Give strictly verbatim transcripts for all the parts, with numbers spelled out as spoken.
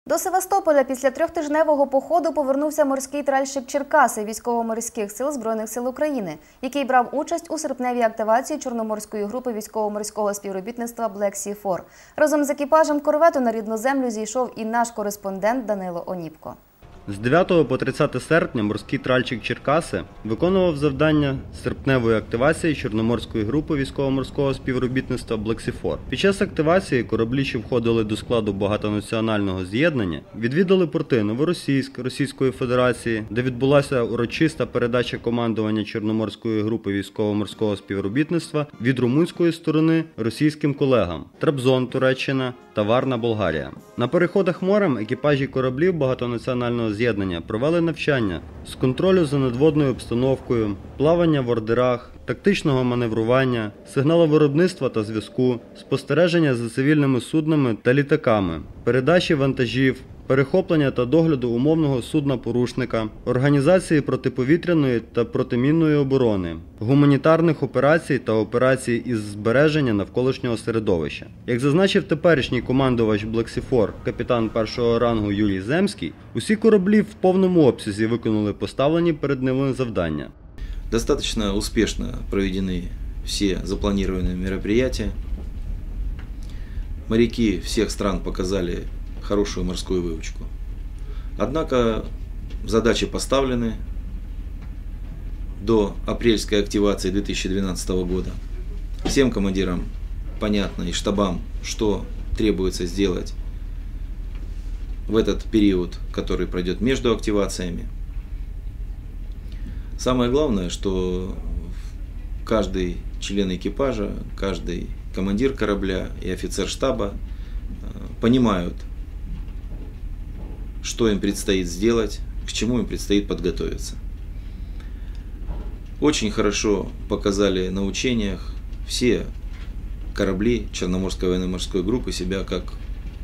До Севастополя після трьохтижневого походу повернувся морський тральщик «Черкаси» військово-морських сил Збройних сил України, який брав участь у серпневій активації Чорноморської групи військово-морського співробітництва «Блек Сі фор». Разом з екіпажем корвету на рідну землю зійшов і наш кореспондент Данило Оніпко. З дев'ятого по тридцяте серпня морський тральщик «Черкаси» виконував завдання серпневої активації Чорноморської групи військово-морського співробітництва «Блек Сі фор». Під час активації кораблі, що входили до складу багатонаціонального з'єднання, відвідали порти Новоросійськ Російської Федерації, де відбулася урочиста передача командування Чорноморської групи військово-морського співробітництва від румунської сторони російським колегам – Трабзон, Туреччина та Варна, Болгарія. На переходах морем екіпажі кораблів багатонаціонального з'єднання провели навчання з контролю за надводною обстановкою, плавання в ордерах, тактичного маневрування, сигналовиробництва та зв'язку, спостереження за цивільними суднами та літаками, передачі вантажів, перехоплення та догляду умовного судна-порушника, організації протиповітряної та протимінної оборони, гуманітарних операцій та операцій із збереження навколишнього середовища. Як зазначив теперішній командувач «Блек Сі фор» капітан першого рангу Юрій Земський, усі кораблі в повному обсязі виконали поставлені перед ними завдання. Достаточно успешно проведены все запланированные мероприятия. Моряки всех стран показали хорошую морскую выучку. Однако задачи поставлены до апрельской активации две тысячи двенадцатого года. Всем командирам понятно и штабам, что требуется сделать в этот период, который пройдет между активациями. Самое главное, что каждый член экипажа, каждый командир корабля и офицер штаба понимают, что им предстоит сделать, к чему им предстоит подготовиться. Очень хорошо показали на учениях все корабли Черноморской военно-морской группы себя как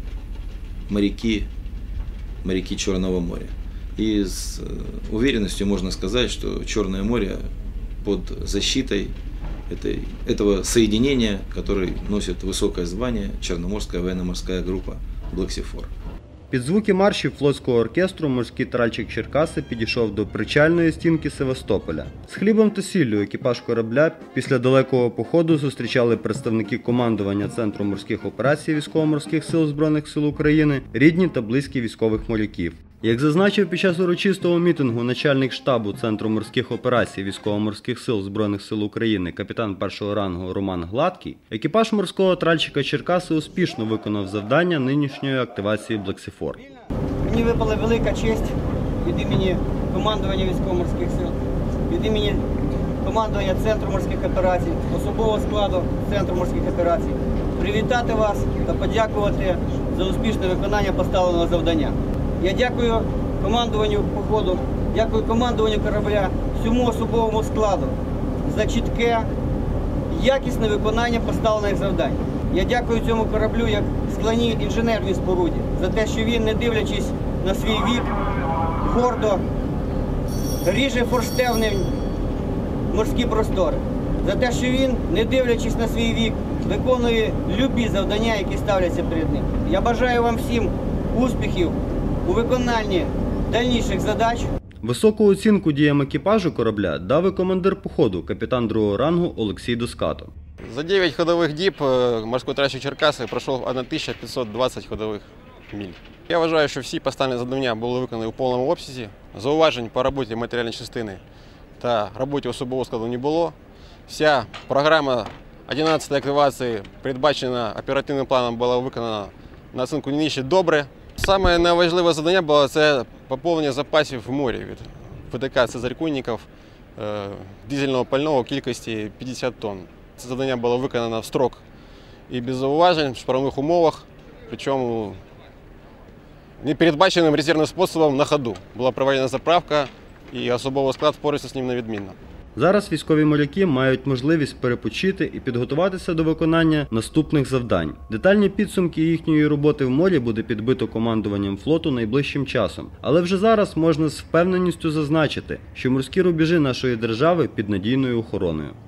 моряки, моряки Черного моря. И с уверенностью можно сказать, что Черное море под защитой этой, этого соединения, которое носит высокое звание Черноморская военно-морская группа «Блек Сі фор». Під звуки маршів флотського оркестру морський тральщик «Черкаси» підійшов до причальної стінки Севастополя. З хлібом та сіллю екіпаж корабля після далекого походу зустрічали представники командування Центру морських операцій Військово-морських сил Збройних сил України, рідні та близькі військових моряків. Як зазначив під час урочистого мітингу начальник штабу Центру морських операцій Військово-морських сил Збройних сил України капітан першого рангу Роман Гладкий, екіпаж морського тральщика «Черкаси» успішно виконав завдання нинішньої активації «Блек Сі фор». Мені випала велика честь від імені командування Військово-морських сил, від імені командування Центру морських операцій, особового складу Центру морських операцій привітати вас та подякувати за успішне виконання поставленого завдання. Я дякую командуванню походу, дякую командуванню корабля, всьому особовому складу за чітке, якісне виконання поставлених завдань. Я дякую цьому кораблю як складній інженерній споруді за те, що він, не дивлячись на свій вік, гордо ріже форштевнем морські простори. За те, що він, не дивлячись на свій вік, виконує любі завдання, які ставляться перед ним. Я бажаю вам всім успіхів у виконанні дальніших задач. Високу оцінку діям екіпажу корабля дав і командир походу, капітан другого рангу Олексій Доскато. За дев'ять ходових діб морський тральщик «Черкаси» пройшов тисячу п'ятсот двадцять ходових миль. Я вважаю, що всі поставлені завдання були виконані у повному обсязі. Зауважень по роботі матеріальної частини та роботі особового складу не було. Вся програма одинадцятої активації, передбачена оперативним планом, була виконана на оцінку не нижче добре. Саме найважливе завдання було це поповнення запасів в морі від ПДК «Цезарь-Кунніков» дизельного пального в кількості п'ятдесят тонн. Це завдання було виконано в строк і без зауважень, в шпарних умовах, причому непередбаченим резервним способом на ходу. Була проведена заправка і особовий склад впорався з ним невідмінно. Зараз військові моряки мають можливість перепочити і підготуватися до виконання наступних завдань. Детальні підсумки їхньої роботи в морі буде підбито командуванням флоту найближчим часом. Але вже зараз можна з впевненістю зазначити, що морські рубежі нашої держави під надійною охороною.